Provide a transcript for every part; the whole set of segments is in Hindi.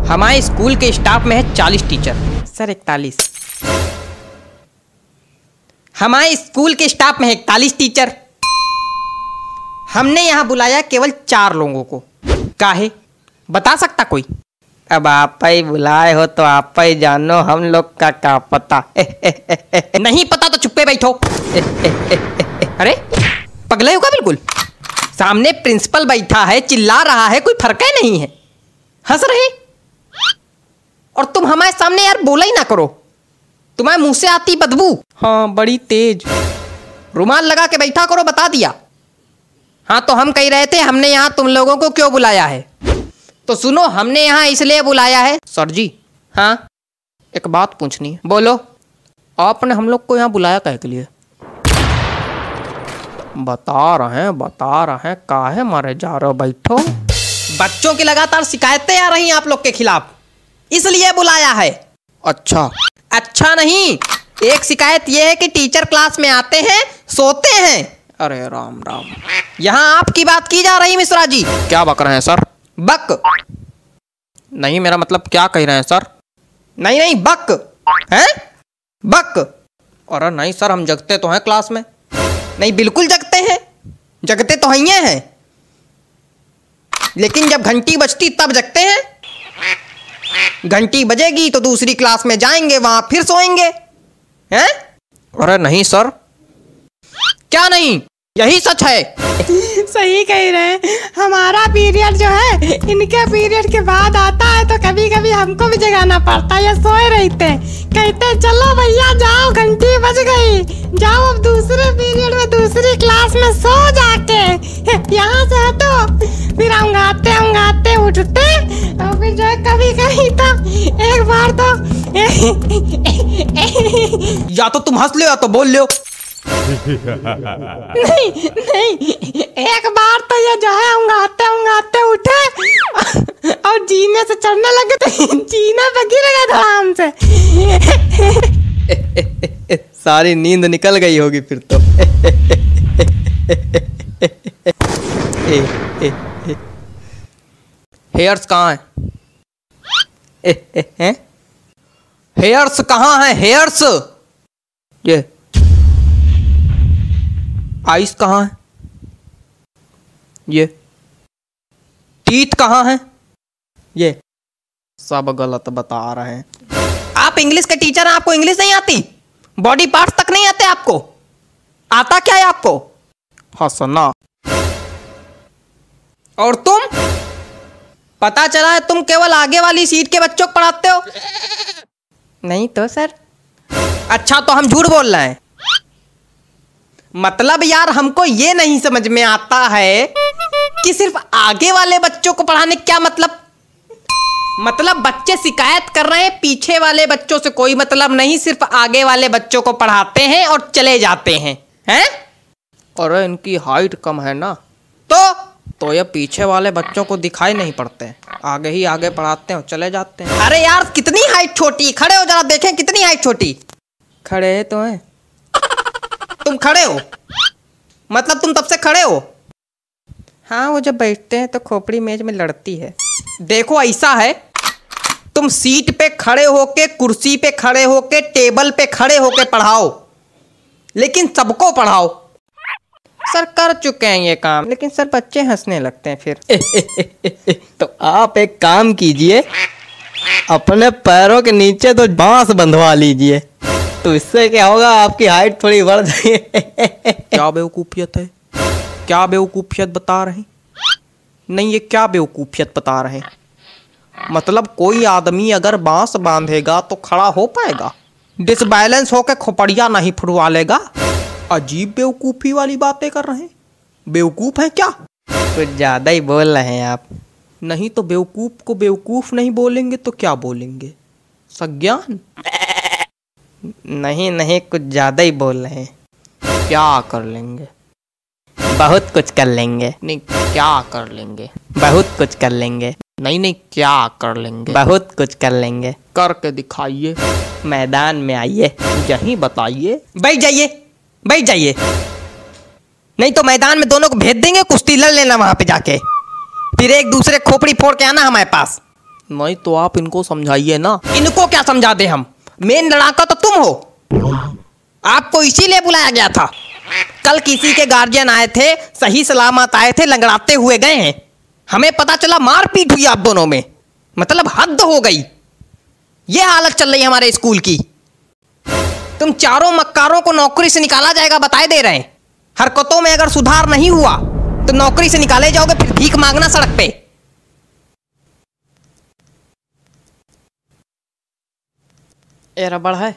हमारे स्कूल के स्टाफ में है 40 टीचर। सर 41। हमारे स्कूल के स्टाफ में है 41 टीचर। हमने यहाँ बुलाया केवल 4 लोगों को। काहे बता सकता कोई? अब आप ही बुलाए हो तो आप ही जानो, हम लोग का क्या पता। नहीं पता तो चुप्पे बैठो। अरे पगले होगा बिल्कुल। सामने प्रिंसिपल बैठा है, चिल्ला रहा है, कोई फर्क ही नहीं है, हंस रहे। और तुम हमारे सामने यार बोला ही ना करो, तुम्हारे मुंह से आती बदबू। हाँ बड़ी तेज। रुमाल लगा के बैठा करो, बता दिया। हाँ तो हम कह रहे थे हमने यहाँ तुम लोगों को क्यों बुलाया है। तो सुनो, हमने यहाँ इसलिए बुलाया है। सर जी हाँ एक बात पूछनी है। बोलो। आपने हम लोग को यहाँ बुलाया काहे के लिए? बता रहे हैं काहे मारे जा रहे हो, बैठो। बच्चों की लगातार शिकायतें आ रही हैं आप लोग के खिलाफ, इसलिए बुलाया है। अच्छा नहीं, एक शिकायत यह है कि टीचर क्लास में आते हैं सोते हैं। अरे राम राम, यहाँ आपकी बात की जा रही मिश्रा जी। क्या बक रहे हैं सर? बक नहीं, मेरा मतलब क्या कह रहे हैं सर? नहीं बक हैं, बक। अरे नहीं सर, हम जगते तो हैं क्लास में। नहीं बिल्कुल जगते हैं, जगते तो हैं, लेकिन जब घंटी बजती तब जगते हैं। घंटी बजेगी तो दूसरी क्लास में जाएंगे, वहां फिर सोएंगे हैं? अरे नहीं सर। क्या नहीं, यही सच है। सही कह रहे हैं। हमारा पीरियड जो है इनके पीरियड के बाद आता है, तो कभी कभी हमको भी जगाना पड़ता है। ये सोए रहते, कहते चलो भैया जाओ, घंटी बज गई, जाओ अब दूसरे पीरियड में दूसरी क्लास में सो जाके। यहाँ से हटो, फिर अंगाते उठते, और फिर जो है कभी कभी तो एक बार तो या तो तुम हंस लो या तो बोल लो। नहीं एक बार तो ये जो है उंगाते उठे और जीने से चढ़ने लगे, तो जीने पे गिर गए आराम से। सारी नींद निकल गई होगी फिर तो। हेयर्स कहाँ है? हेयर्स कहाँ है? हेयर्स ये आइस कहाँ है? ये टीथ कहाँ है? ये सब गलत बता रहे हैं। आप इंग्लिश के टीचर हैं, आपको इंग्लिश नहीं आती? बॉडी पार्ट्स तक नहीं आते आपको? आता क्या है आपको? हंसना। और तुम, पता चला है तुम केवल आगे वाली सीट के बच्चों को पढ़ाते हो। नहीं तो सर। अच्छा तो हम झूठ बोल रहे हैं? मतलब यार हमको ये नहीं समझ में आता है कि सिर्फ आगे वाले बच्चों को पढ़ाने क्या मतलब बच्चे शिकायत कर रहे हैं, पीछे वाले बच्चों से कोई मतलब नहीं, सिर्फ आगे वाले बच्चों को पढ़ाते हैं और चले जाते हैं और इनकी हाइट कम है ना, तो ये पीछे वाले बच्चों को दिखाई नहीं पड़ते, आगे ही आगे पढ़ाते हैं और चले जाते हैं। अरे यार कितनी हाइट छोटी, खड़े हो जरा देखें कितनी हाइट छोटी। खड़े तो हैं। तुम खड़े हो मतलब तुम तब से खड़े हो? हाँ वो जब बैठते हैं तो खोपड़ी मेज में लड़ती है। देखो ऐसा है, तुम सीट पे खड़े होके, कुर्सी पे खड़े होके, टेबल पे खड़े होके पढ़ाओ, लेकिन सबको पढ़ाओ। सर कर चुके हैं ये काम, लेकिन सर बच्चे हंसने लगते हैं फिर। तो आप एक काम कीजिए, अपने पैरों के नीचे तो बांस बंधवा लीजिए, तो इससे क्या होगा, आपकी हाइट थोड़ी बढ़ जाएगी। क्या बेवकूफियत है, क्या बेवकूफियत बता रहे हैं? नहीं ये क्या बेवकूफियत बता रहे हैं? मतलब कोई आदमी अगर बांस बांधेगा तो खड़ा हो पाएगा, डिसबैलेंस होकर खोपड़िया नहीं फुटवा लेगा। अजीब बेवकूफी वाली बातें कर रहे हैं। बेवकूफ है क्या? कुछ ज्यादा ही बोल रहे हैं आप। नहीं तो बेवकूफ को बेवकूफ नहीं बोलेंगे तो क्या बोलेंगे? सज्ञान? नहीं कुछ ज्यादा ही बोल रहे हैं। क्या कर लेंगे? बहुत कुछ कर लेंगे। नहीं क्या कर लेंगे? बहुत कुछ कर लेंगे। नहीं क्या कर लेंगे? बहुत कुछ कर लेंगे। करके दिखाइए, मैदान में आइए, यहीं बताइए। बैठ जाइए, नहीं तो मैदान में दोनों को भेज देंगे, कुश्ती लड़ लेना वहां पे जाके, फिर एक दूसरे खोपड़ी फोड़ के आना हमारे पास। नहीं तो आप इनको समझाइए ना। इनको क्या समझा दे हम? मेन लड़ाका तो तुम हो। आपको इसीलिए बुलाया गया था। कल किसी के गार्जियन आए थे, सही सलामत आए थे, लंगड़ाते हुए गए हैं। हमें पता चला मारपीट हुई आप दोनों में। मतलब हद हो गई। ये हालत चल रही है हमारे स्कूल की। तुम चारों मक्कारों को नौकरी से निकाला जाएगा, बताए दे रहे हैं। हरकतों में अगर सुधार नहीं हुआ तो नौकरी से निकाले जाओगे, फिर भीख मांगना सड़क पे। ये रबड़ है,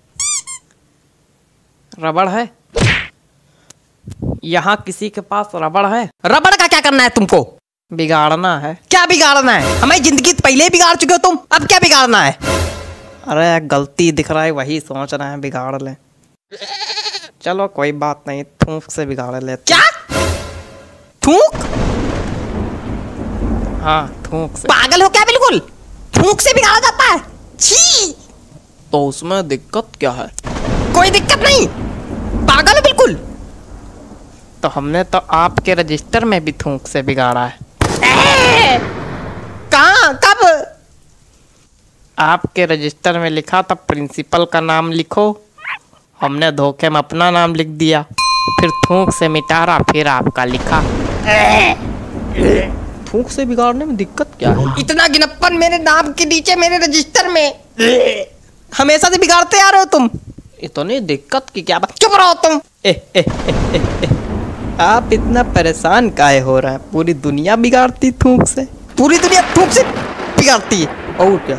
रबड़ है। यहाँ किसी के पास रबड़ है? रबड़ का क्या करना है तुमको? बिगाड़ना है। क्या बिगाड़ना है? हमारी जिंदगी तो पहले ही बिगाड़ चुके हो तुम, अब क्या बिगाड़ना है? अरे गलती दिख रहा है, वही सोच रहे हैं बिगाड़ ले। चलो कोई बात नहीं, थूक से बिगाड़ लेते। क्या थूक? हाँ थूक से। पागल हो क्या बिल्कुल? थूक से बिगाड़ा जाता है? छी! तो उसमें दिक्कत क्या है? कोई दिक्कत नहीं, पागल हो बिल्कुल। तो हमने तो आपके रजिस्टर में भी थूक से बिगाड़ा है। कहाँ? कब? आपके रजिस्टर में लिखा था प्रिंसिपल का नाम लिखो, हमने धोखे में अपना नाम लिख दिया, फिर थूक से मिटारा, फिर आपका लिखा। थूक से बिगाड़ने में दिक्कत क्या है? इतना गिनप्पन मेरे नाम के नीचे मेरे रजिस्टर में हमेशा से बिगाड़ते आ रहे हो तुम। इतनी दिक्कत की क्या बात? चुप रहो तुम। आप इतना परेशान काहे हो रहे हैं? पूरी दुनिया बिगाड़ती थूक से, पूरी दुनिया थूक से बिगाड़ती है। और क्या?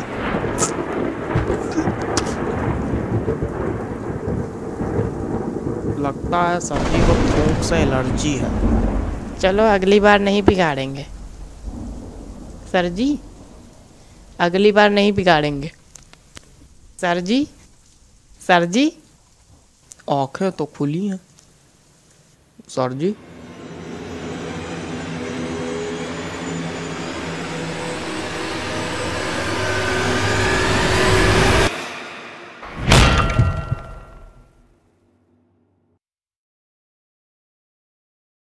लगता है सर जी को थूक से एलर्जी है। चलो अगली बार नहीं बिगाड़ेंगे सर जी, अगली बार नहीं बिगाड़ेंगे सर जी। सर जी आंखें तो खुली हैं सर जी।